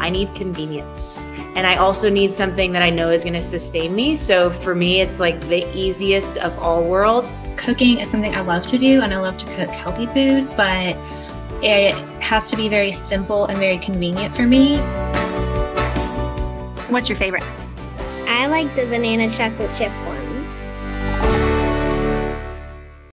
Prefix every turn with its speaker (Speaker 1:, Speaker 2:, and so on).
Speaker 1: I need convenience. And I also need something that I know is gonna sustain me. So for me, it's like the easiest of all worlds.
Speaker 2: Cooking is something I love to do, and I love to cook healthy food, but it has to be very simple and very convenient for me.
Speaker 3: What's your favorite?
Speaker 4: I like the banana chocolate chip one.